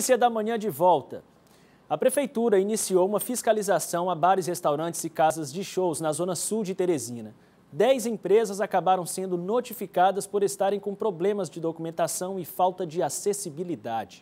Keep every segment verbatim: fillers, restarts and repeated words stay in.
Notícia da manhã de volta. A Prefeitura iniciou uma fiscalização a bares, restaurantes e casas de shows na zona sul de Teresina. Dez empresas acabaram sendo notificadas por estarem com problemas de documentação e falta de acessibilidade.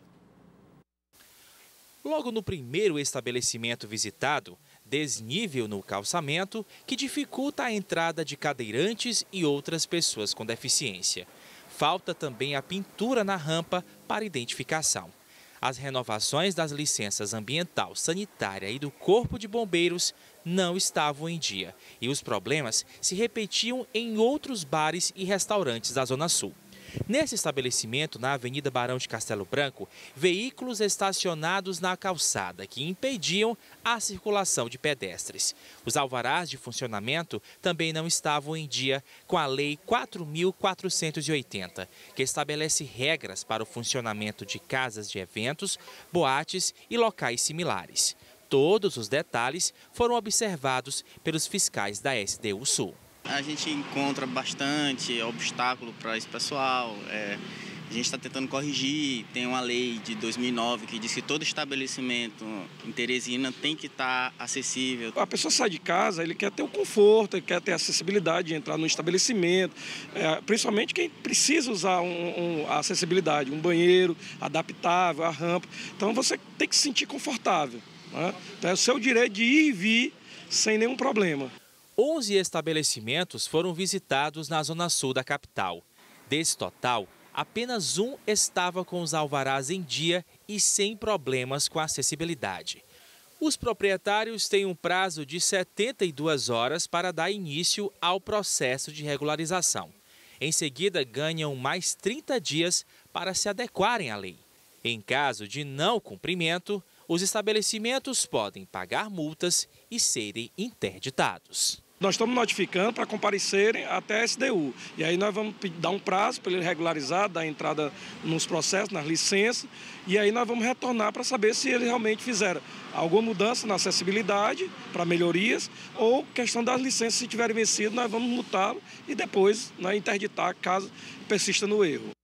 Logo no primeiro estabelecimento visitado, desnível no calçamento que dificulta a entrada de cadeirantes e outras pessoas com deficiência. Falta também a pintura na rampa para identificação. As renovações das licenças ambiental, sanitária e do Corpo de Bombeiros não estavam em dia e os problemas se repetiam em outros bares e restaurantes da Zona Sul. Nesse estabelecimento, na Avenida Barão de Castelo Branco, veículos estacionados na calçada que impediam a circulação de pedestres. Os alvarás de funcionamento também não estavam em dia com a Lei quatro mil quatrocentos e oitenta, que estabelece regras para o funcionamento de casas de eventos, boates e locais similares. Todos os detalhes foram observados pelos fiscais da S D U Sul. A gente encontra bastante obstáculo para esse pessoal, é, a gente está tentando corrigir, tem uma lei de dois mil e nove que diz que todo estabelecimento em Teresina tem que estar acessível. A pessoa sai de casa, ele quer ter o conforto, ele quer ter a acessibilidade de entrar no estabelecimento, é, principalmente quem precisa usar um, um, a acessibilidade, um banheiro adaptável, a rampa, então você tem que se sentir confortável, né? Então é o seu direito de ir e vir sem nenhum problema. onze estabelecimentos foram visitados na zona sul da capital. Desse total, apenas um estava com os alvarás em dia e sem problemas com a acessibilidade. Os proprietários têm um prazo de setenta e duas horas para dar início ao processo de regularização. Em seguida, ganham mais trinta dias para se adequarem à lei. Em caso de não cumprimento, os estabelecimentos podem pagar multas e serem interditados. Nós estamos notificando para comparecerem até a S D U. E aí nós vamos dar um prazo para ele regularizar, dar entrada nos processos, nas licenças. E aí nós vamos retornar para saber se eles realmente fizeram alguma mudança na acessibilidade para melhorias ou questão das licenças, se tiverem vencido, nós vamos multá-lo e depois nós interditar caso persista no erro.